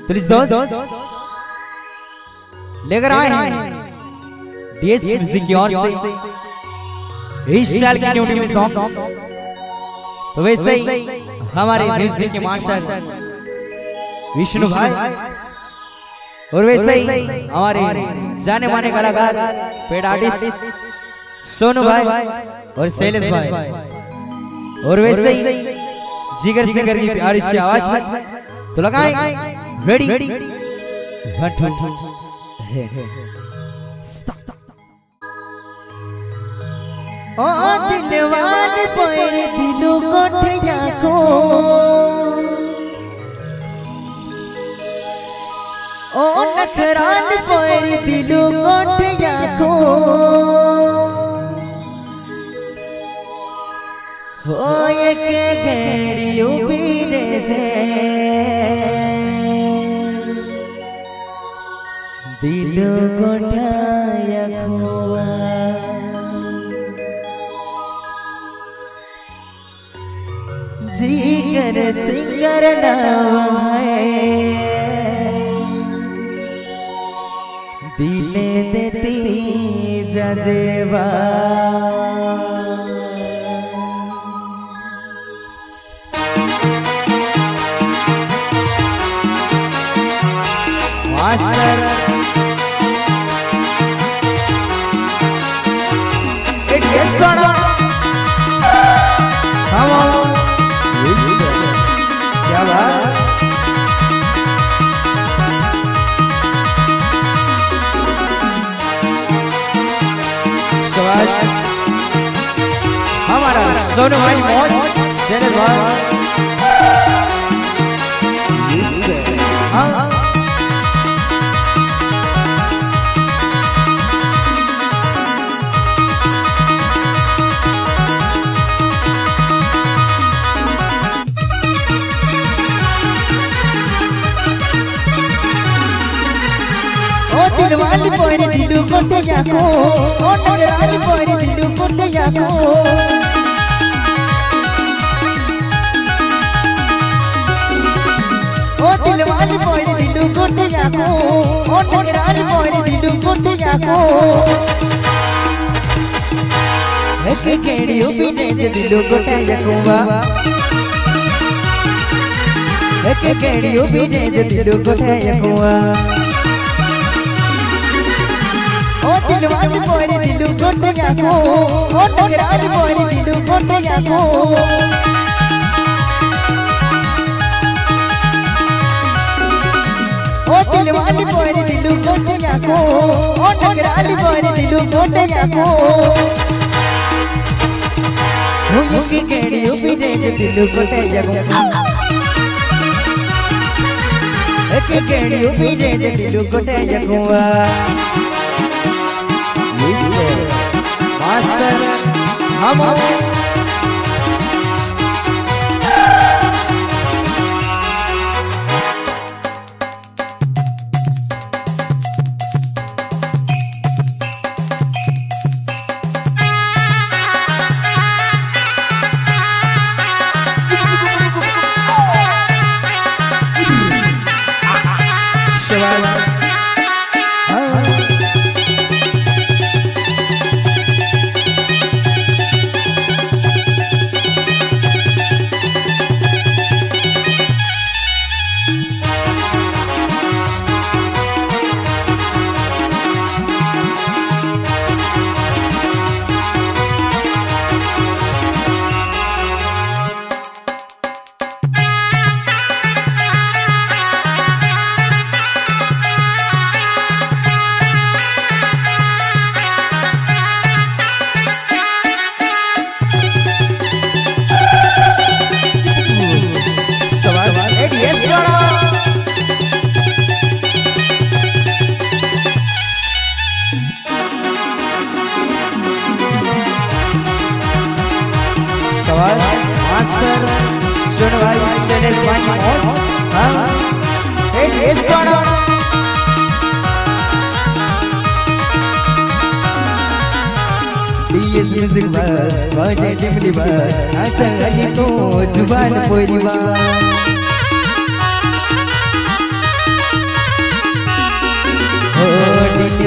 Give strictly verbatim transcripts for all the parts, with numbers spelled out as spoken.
Please दोस्त लेकर आए हैं डीएस म्यूजिक की ओर से इस साल की न्यू टीवी सॉन्ग। तो वैसे ही हमारे म्यूजिक के मास्टर विष्णु भाई और वैसे ही हमारे जाने माने कलाकार पेड आर्टिस्ट सोनू भाई और शैलेश भाई और वैसे ही जिगर सिंगर की प्यारी सी आवाज में तो लगाएं रेडी वन टू ओ दिलवाने पर दिलों को ठिया को ओ नखरान पर दिलों को ठिया को हो एक घड़ियों पीने जे दिलों को ठाया खोआ जिगर सिंगर नाम है दिले देती जजेवा मास्टर एक सोना हम क्या बात हमारा सोनू भाई मौज जने भाई दिलवाली पर दिलू कोटे जाको ओ नगराली पर दिलू कोटे जाको ओ दिलवाली पर दिलू कोटे जाको ओ नगराली पर दिलू कोटे जाको एक केड़ियो बिने जे दिलू कोटे जाकोवा एक केड़ियो बिने जे दिलू कोटे जाकोवा ओ दिलवाली पर दिलू कोटे जाको ओ नगराली पर दिलू कोटे जाको ओ दिलवाली पर दिलू कोटे जाको ओ नगराली पर दिलू कोटे जाको हो की केड़ियो बिने जे दिलू कोटे जाको एक केड़ियो बिने जे दिलू कोटे जाकोवा मास्टर हम मास्टर सोनू भाई शैलेश भाई और हां ए सोना डीएस म्यूजिक बस बजे टिमली बस असंगली को जुबान परिवार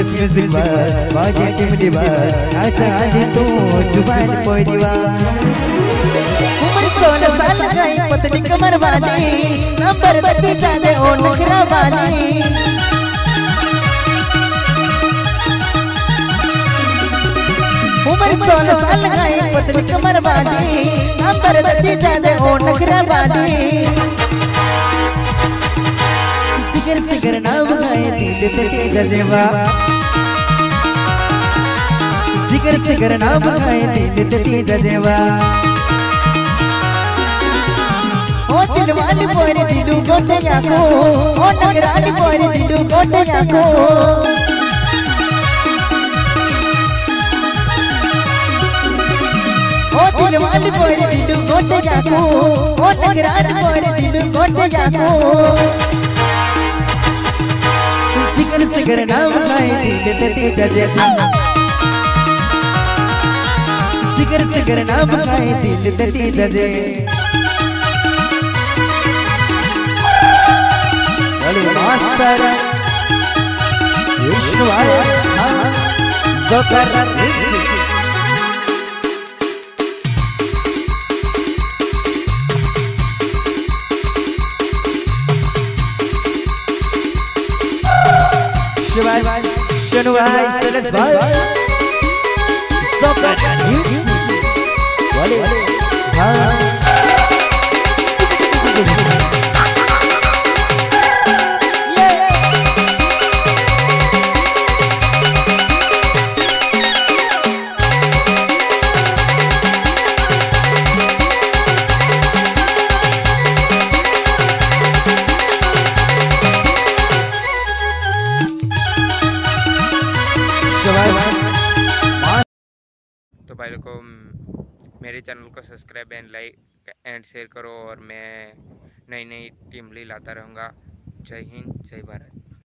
देश म्यूजिक बार बाजे टिमली बार आशा आजी तू जुबान पोरीवा उम्र सोलह साल गई पतली कमर वाली नंबर बत्ती जाने ओ नखरा वाली उम्र सोलह साल गई पतली कमर वाली नंबर बत्ती जाने ओ नखरा वाली सिगर सिगर नाम गाए दिल तटे जजेवा सिगर सिगर नाम गाए दिल तटे जजेवा ओ दिलवाली पोरे दिलू गोटे याको ओ नगराली पोरे दिलू गोटे याको ओ दिलवाली पोरे दिलू गोटे याको ओ नगराली पोरे दिलू गोटे याको सिगर सिगर नाम गाए दिल तटे जजेवा सिगर सिगर नाम गाए दिल तटे जजे वाले मास्टर विष्णु वाले हाँ जोकर शिवाय शनु भाई सलस भाई जोकर वाले हाँ तो भाई को मेरे चैनल को subscribe and like and share करो और मैं नई नई टीम लाता रहूँगा। जय हिंद जय भारत।